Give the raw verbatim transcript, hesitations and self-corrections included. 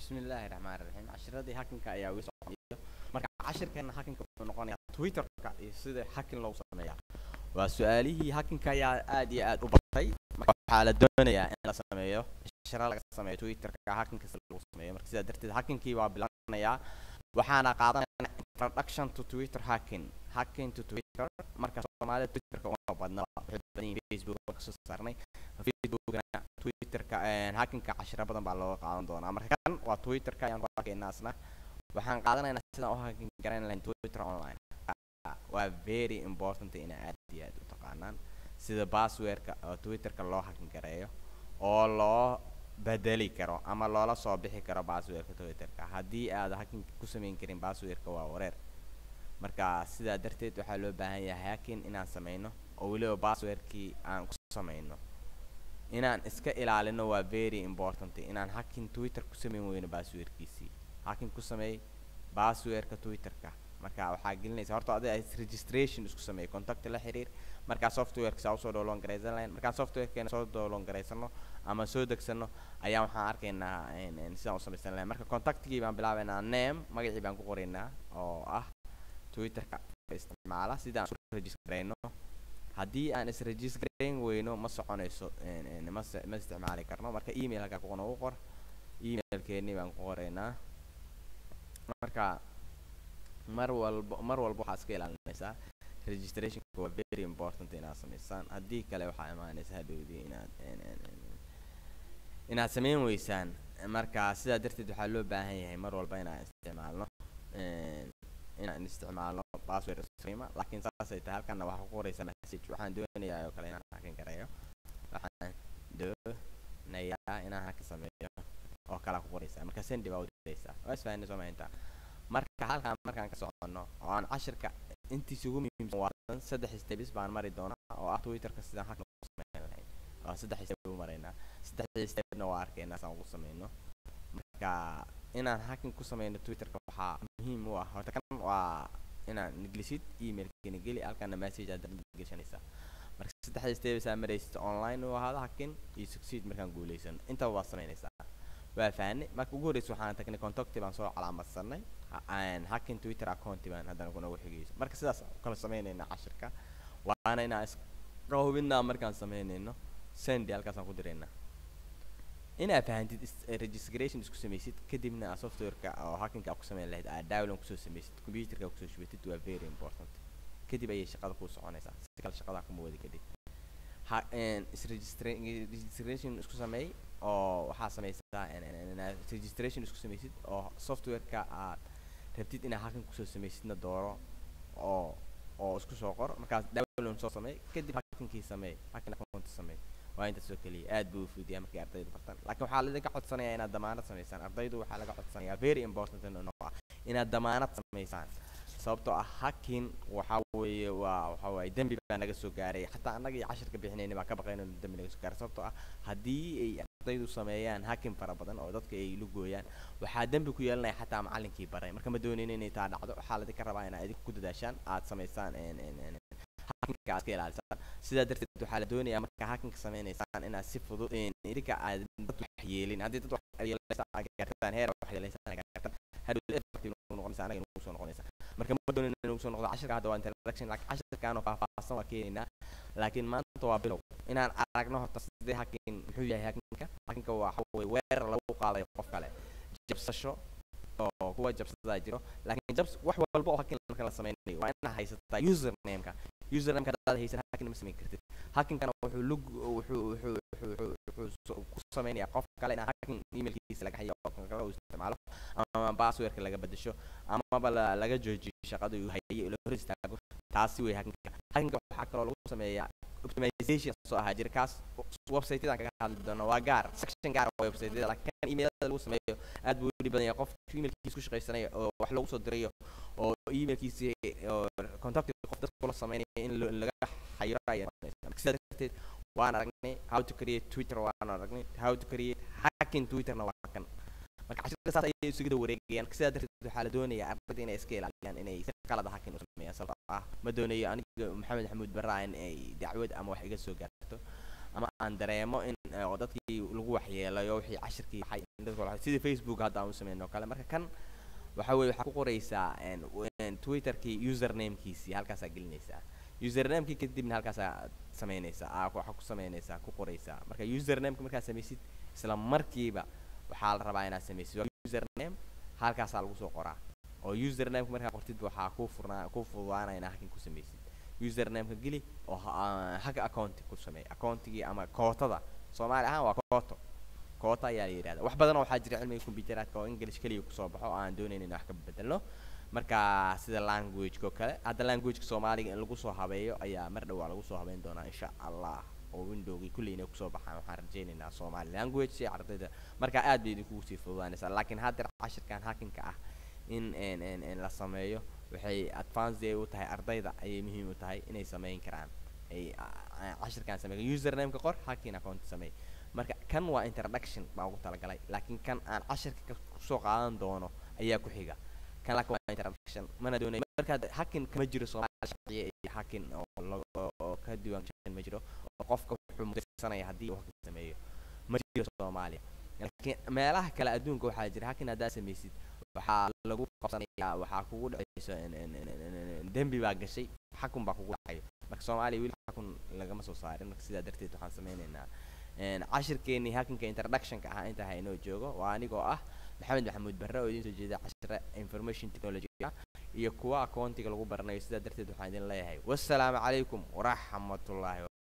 بسم الله الرحمن الرحيم عشرة هاكينka ayaa uga socday marka cashirkeena hacking wuxuu noqonayaa Twitter-ka iyo sida hacking loo sameeyo waa su'aalihii hacking-ka ayaa aad iyo aad u batay marka waxa la doonayaa in la sameeyo shara laga sameeyo Twitter-ka hacking-ka si loo sameeyo marka sida darteed hacking-kii waa bilaabanayaa waxaana qaadanaynaa introduction to Twitter hacking hacking to Twitter marka Soomaalida Twitter-ka uma badna waxay badan yihiin Facebook ka soo saarnay Facebook-na Twitter-ka hacking-ka cashira badan baa loo qaadan doonaa marka kan waa Twitter-ka ayaan ku arkaynaasna waxaan qaadanaynaa sida oo hacking garan lahayn Twitter online waa very important in aad iyo aad u taqaanaan sida password-ka oo Twitter-ka loo hacking gareeyo oo loo bedeli karo ama loola soo bixi karo password-ka Twitter-ka haddii aad hacking ku sameyn karin password-ka waa wareer marka sidaa darteed waxaa loo baahan yahay hacking inaan sameyno oo waliba password-kii aan ku sameyno inaan iska ilaalino waa very important inaan hacking Twitter ku sameyn weyno password-kiisii hacking ku sameey password-ka Twitter-ka marka waxaa gelinaysa horta adiga registration isku sameey contact la xiriir marka software-ka soo soo download gareysan marka software-keena soo download gareysano ama soo degsano ayaa waxaan arkaynaa in sidaan u samaysan lahayn marka contact-kii baan bilaabaynaa name magacii baan ku qoraynaa oo ah Twitter-ka isticmaala sidaan u registreyno haddii aan is registrayn weyno ma soconayso ma ma isticmaali karno marka email halka ku qono u qor email-keeni baan ku qoraynaa marka mar walba mar walba waxaa iska ilaalinaysaa registration-ku waa very important inaad samaysaan haddii kale waxaa imaanaysa hadhowdii inaad inaad sameyn weysaan marka sidaa darteed waxaa loo baahan yahay mar walba inaan isticmaalno inaan isticmaalno password streamer laakiin saasay tahay halkana waxa ku qoraysa message waxaan doonayaa oo kale inaan hacking gareeyo waxaan doonayaa inaan hacking sameeyo oo kala ku qoraysa marka send baa u diraysaa waa isfahanay Soomaaliya marka halkaan markaan ka socono oo aan cashirka intiisa ugu muhiimsan waa saddex steps baan mari doonaa oo ah Twitter-ka sidaan hacking u sameyn lahayn waa saddex step u maraynaa saddex step-na waa arkaynaa saan ugu sameyno marka inaan hacking ku sameyno Twitter-ka waxaa muhiim u ah horta kan waa inaan ingiliishid email-keena geli halkaana message aad gashanaysaa marka saddex steps aan maraysto online oo ahaada hacking iyo succeed markaan guuleysan inta waa sameynaysaa waa fahanay marka ugu horeysa waxaan tagnay contact baan soo calaamadsanay aan hacking Twitter account baan haddana ku nagu xigayso marka sidaas kala sameynayna cashirka waana inaan iska hubinaa markaan sameynayno send halkaas aan ku direynaa inaa fahantid registration isku sameysid kadibna software-ka oo hacking-ka ku sameyn lahayd aad download ku soo sameysid computer-ka ku soo shubatid waa very important kadib ayay shaqada ku soconaysaa si kala shaqada ku wadi kadib ha is registration isku sameey oo waxaa sameysaa registration isku sameysid oo software-ka aad rabtid inaad hacking ku soo sameysidna dooro oo oo isku soo qor markaas download soo sameey kadib hacking-kii sameey hacking account sameey waa inta soo kaliya aad buu u fududiyaa markay ardaydu bartaan laakiin waxaa laga codsanayaa inaad damaanad sameysaan ardaydu waxaa laga codsanayaa very important inaad damaanad sameysaan sababtoo ah hacking waxa weeye waa waxa weeye dambi baa naga soo gaaray xataa annaga iyo cashirka bixinayna baa ka baqayno in dambi naga soo gaaray sababtoo ah haddii ay ardaydu sameeyaan hacking fara badan oo dadka ay lu gooyaan waxaa dambi ku yeelanaya xataa macallinkii baray marka ma doonayno inay taa dhacdo waxaa la ka rabaa inaad idinku ku dadaashaan aad sameysaan hacking-ka aad ka ilaalisaan sidaa darteed waxaa la doonayaa marka hacking-ka sameynaysaan inaad si fudud idinka aad dad wax yeelin haddii dad wax yeelaysaan gaartaan heer wax yeelaysaan gaartaan hadhow effective noqonaysaa anaga inuu soo noqonaysaa marka ma doonayno inuu soo noqdo cashirka hadda waa introduction laakiin cashirkaan oo faahfaahsan waa keenaynaa laakiin maanta waa bilow inaan aragno horta sidee hacking muxuu yahay hacking-ka hacking-ka waxa weeye weerar lagu qaadayo qof kale jabsasho oo kuwa jabsadaa jiro laakiin jabs wax walba oo hacking marka la sameynayo waa inaad haysataa username-ka username-ka hadaad haysan hacking ma sameyn kartid hacking-kana wuxuu lug wuxuu wuxuu wuxuu ku sameynayaa qof kale in hacking email-kiisa laga hayo oo kale uu isticmaalo ama password-ka laga bedesho amaba laga joojiyo shaqada uu hayay la hor istaago taasi way hacking-ka hacking-ka waxaa kaloo lagu sameeyaa optimization soo ahaa jira kaas website-yada kaga hadli doono waa gaar section gaar oo website-yada laakiin email-da lagu sameeyo aad buu u dhib badan yahay qof email-kiisa ku shaqaysanaya oo wax lagu soo dirayo oo email-kiisa oo contact qof dad kula sameynaya in laga xayiro ayay sidaa darteed waan aragnay how to create Twitter waan aragnay how to create hacking Twitter-na waa kan marka cashirka saas ayay isugu wareegayaan sidaa darteed waxaa la doonayaa ardayda inay iska ilaaliyaan inay si qalad hacking u sameeyaan sababtoo ah ma doonayo aniga Maxamed Xamuud Barra in ay dacwad ama wax iga soo gaarto ama aan dareemo in oo dadkii lagu waxyeelayo wixii cashirkii waxay dadku waxay sidii Facebook hadda aan u sameeyno kale marka kan waxa weeye waxa ku qoraysaa een Twitterkii username-kiisii halkaas aad gelinaysaa username-kii kadibna halkaas aad sameynaysaa aa waxa ku sameynaysaa ku qoraysaa marka username-ka markaad sameysid isla markiiba waxaa la rabaa inaad sameysid username halkaas lagu soo qoraa oo username-ka markaa qortid waxaa ku furnaa ku fududaanaya inaad hacking ku sameysid username-ka geli oo hack account ku sameey account-gii ama kootada Soomaali ahaan waa kooto koota ayaa la yiraahdaa wax badan oo waxaa jira cilmiga kombiyuutarka oo English kaliya ku soo baxo oo aan doonaynin wax ka bedelno marka sida language ko kale hadda language Soomaaliga in lagu soo habeeyo ayaa mar dhow lagu soo habeyn doonaa insha Allah oo Windows-gi kulli inay ku soo baxaan waxaan rajaynaynaa Soomaali language si ardayda marka aad bay idinku sii fududaanaysaa laakiin hadda cashirkan hacking-ka ah in in in in la sameeyo waxay advance ay u tahay ardayda ay muhiim u tahay inay sameyn karaan ay cashirkan sameeyo username-ka qor hacking account sameey marka kan waa introduction baa ugu talagalay laakiin kan aan cashirka ku soo qaadan doono ayaa ku xiga kan laakiin waa introduction mana doonay marka hacking kama jiro Soomaali sharciye iyo hacking oo ka diiwaan ma jiro oo qofka wuxuu mudaysanaya haddii uu hacking sameeyo ma jiro Soomaali laakiin meelaha kale adduunka waxaa jira hacking hadda sameysid waxaa lagu qabsanayaa waxaa kugu dhacayso dembi baa gashay xakun baa kugu dhacay marka Soomaali wiil xakun lagama soo saarin marka sidaa darteed waxaan sameynaynaa een cashirkeeni hacking-ka introduction-ka ah inta hayno joogo waa anigoo ah Maxamed Maxamuud Barre oo idin soo jeeda cashira information technology iyo kuwa account-ga lagu baranayo sidaa darteed waxaan idin leeyahay wassalaamu calaykum waraxmatullaahi